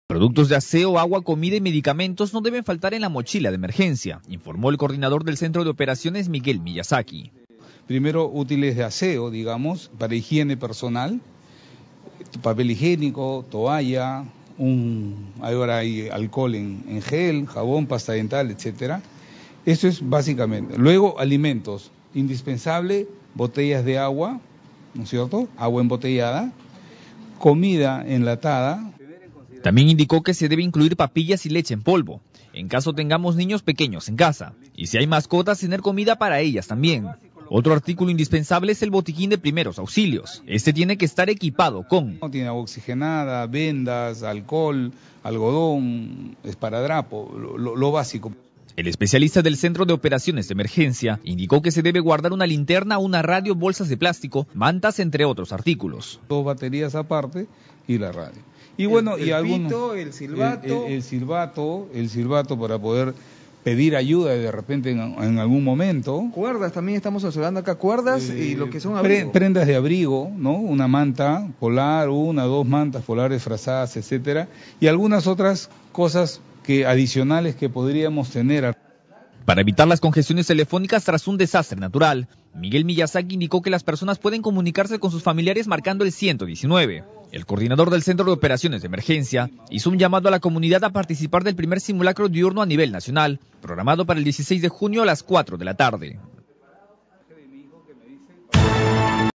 Productos de aseo, agua, comida y medicamentos no deben faltar en la mochila de emergencia, informó el coordinador del Centro de Operaciones, Miguel Miyazaki. Primero, útiles de aseo, digamos, para higiene personal, papel higiénico, toalla, ahora hay alcohol en gel, jabón, pasta dental, etcétera. Eso es básicamente. Luego, alimentos, indispensable, botellas de agua, ¿no es cierto? Agua embotellada, comida enlatada. También indicó que se debe incluir papillas y leche en polvo, en caso tengamos niños pequeños en casa, y si hay mascotas, tener comida para ellas también. Otro artículo indispensable es el botiquín de primeros auxilios. Este tiene que estar equipado con... Tiene agua oxigenada, vendas, alcohol, algodón, esparadrapo, lo básico. El especialista del Centro de Operaciones de Emergencia indicó que se debe guardar una linterna, una radio, bolsas de plástico, mantas, entre otros artículos. 2 baterías aparte y la radio. Y bueno, el silbato para poder pedir ayuda de repente en algún momento. Cuerdas, también estamos observando acá cuerdas y lo que son abrigos. Prendas de abrigo, ¿no? Una manta polar, 1 o 2 mantas polares frazadas, etcétera, y algunas otras cosas adicionales que podríamos tener. Para evitar las congestiones telefónicas tras un desastre natural, Miguel Miyazaki indicó que las personas pueden comunicarse con sus familiares marcando el 119. El coordinador del Centro de Operaciones de Emergencia hizo un llamado a la comunidad a participar del primer simulacro diurno a nivel nacional, programado para el 16 de junio a las 4 de la tarde.